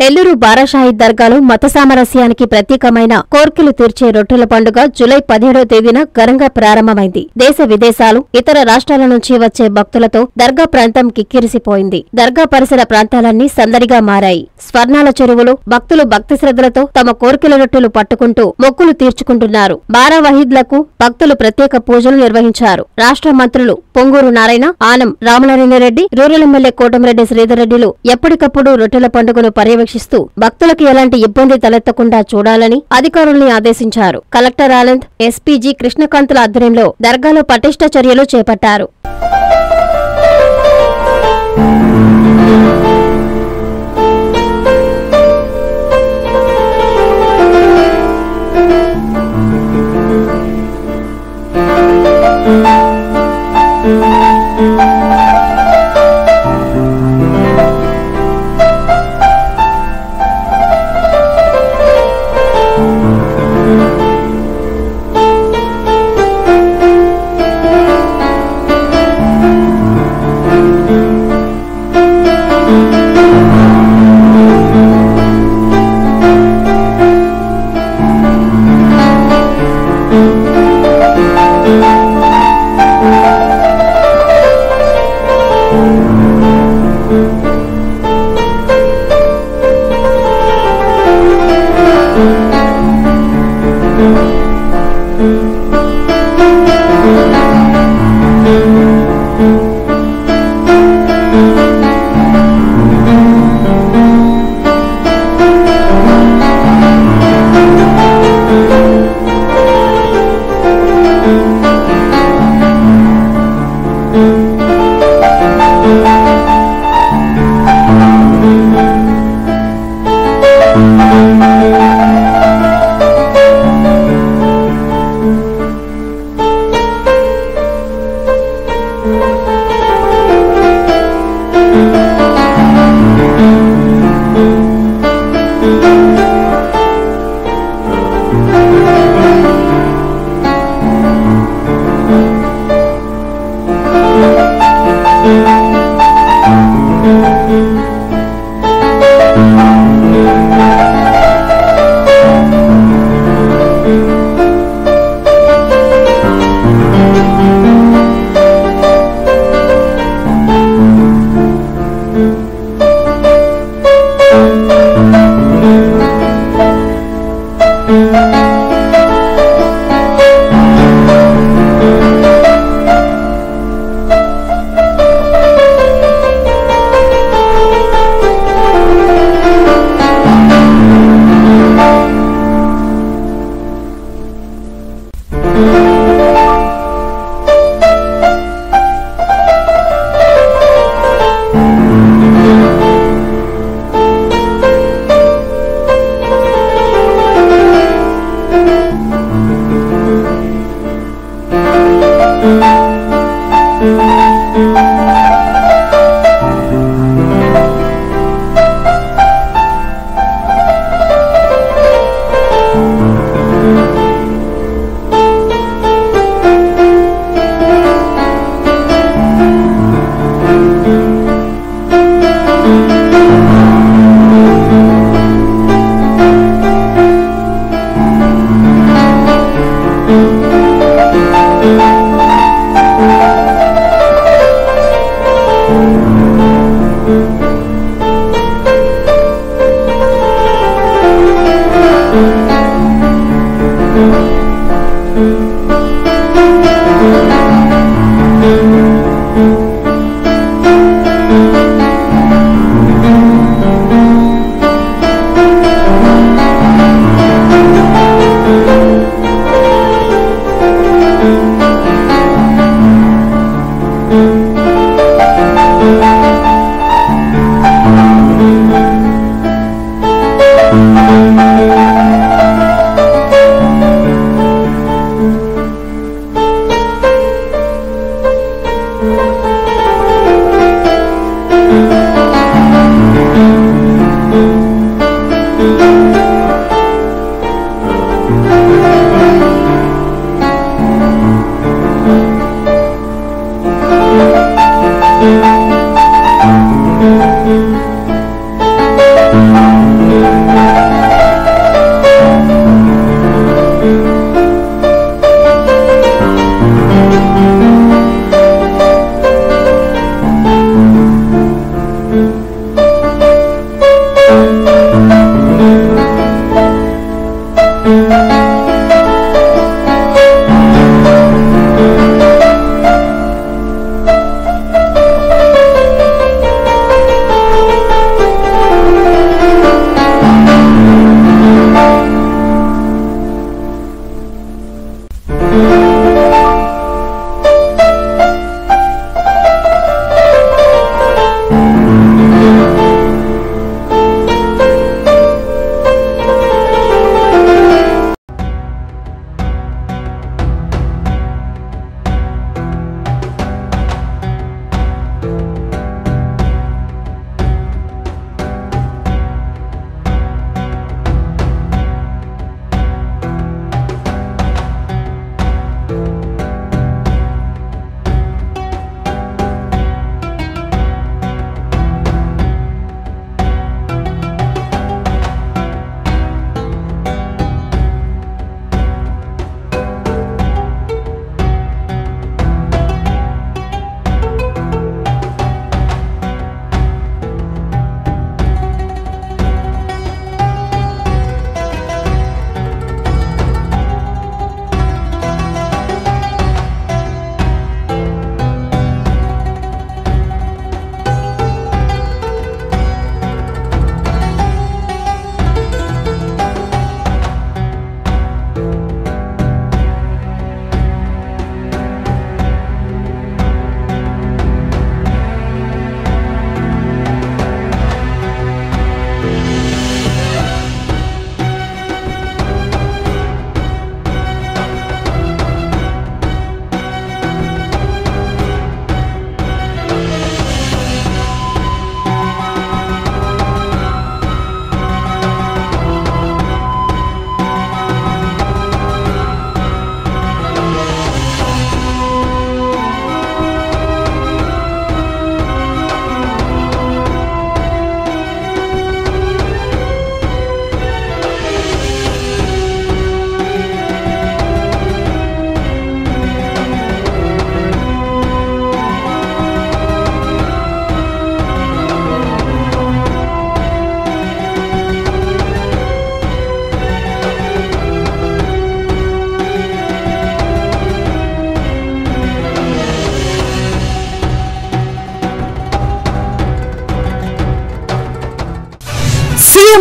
నెల్లూరు బారాషాహిద్ దర్గాలో మత సామరస్యానికి ప్రతీకమైన కోర్కెలు తీర్చే రొట్టెల పండుగ జూలై 17వ తేదీన ఘనంగా ప్రారంభమైంది. దేశ విదేశాలు, ఇతర రాష్ట్రాల నుంచి వచ్చే భక్తులతో దర్గా ప్రాంతం కిక్కిరిసిపోయింది. దర్గా పరిసర ప్రాంతాలన్నీ సందడిగా మారాయి. స్వర్ణాల చెరువులు భక్తులు భక్తి శ్రద్ధలతో తమ కోర్కెల రొట్టెలు పట్టుకుంటూ మొక్కులు తీర్చుకుంటున్నారు. బారావహీద్లకు భక్తులు ప్రత్యేక పూజలు నిర్వహించారు. రాష్ట్ర మంత్రులు పొంగూరు నారాయణ, ఆనం రామనారాయణరెడ్డి, రూరల్ ఎమ్మెల్యే కోటమిరెడ్డి శ్రీధర్ రెడ్డిలు ఎప్పటికప్పుడు రొట్టెల పండుగను పర్యవేక్షిస్తూ భక్తులకు ఎలాంటి ఇబ్బంది తలెత్తకుండా చూడాలని అధికారుల్ని ఆదేశించారు. కలెక్టర్ ఆనంద్, ఎస్పీజీ కృష్ణకాంతుల ఆధ్వర్యంలో దర్గాలో పటిష్ట చర్యలు చేపట్టారు.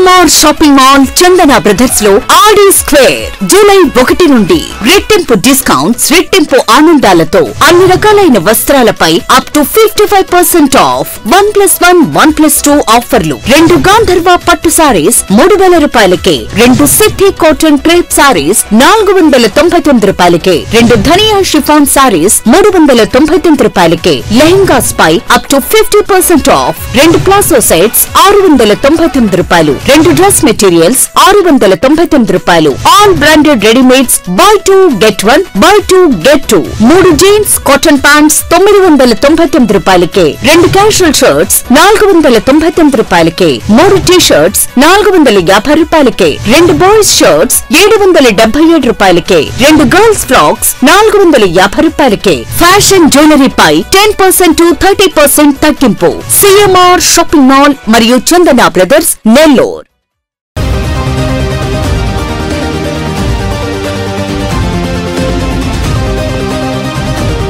CMR shopping mall Chandana brothers లో ఆడి స్క్వేర్ జూలై 1 నుండి రెట్టింపు డిస్కౌంట్స్, రెట్టింపు ఆనందాలతో అన్ని రకాలైన వస్త్రాలపై అప్ టు 55% ఆఫ్ 1+1 1+2 ఆఫర్లు. 2 గాంధర్వ పట్టు సారీస్ 3000 రూపాయలకే, 2 సిద్ధి కాటన్ క్రేప్ సారీస్ 499 రూపాయలకే, 2 ధనియా షిఫాన్ సారీస్ 399 రూపాయలకే, లెహంగాస్ పై up to 50% off, 2 palazzo sets 699 రూపాయలు, 2 డ్రెస్ మెటీరియల్స్ 699 రూపాయలు. All branded readymades buy 2 get 1, buy 2 get 2. 3 jeans cotton pants 999 రూపాయలకే, 2 క్యాజువల్ షర్ట్స్ 499 రూపాయలకే, 3 టీ షర్ట్స్ 450 రూపాయలకే, 2 బాయ్స్ షర్ట్స్ 777 రూపాయలకే, 2 గర్ల్స్ ఫ్రాక్స్ 450 రూపాయలకే. ఫ్యాషన్ జ్యువెలరీ పై 10% to 30% తగ్గింపు. సిఎంఆర్ షాపింగ్ మాల్ మరియు చందన brothers Nellore.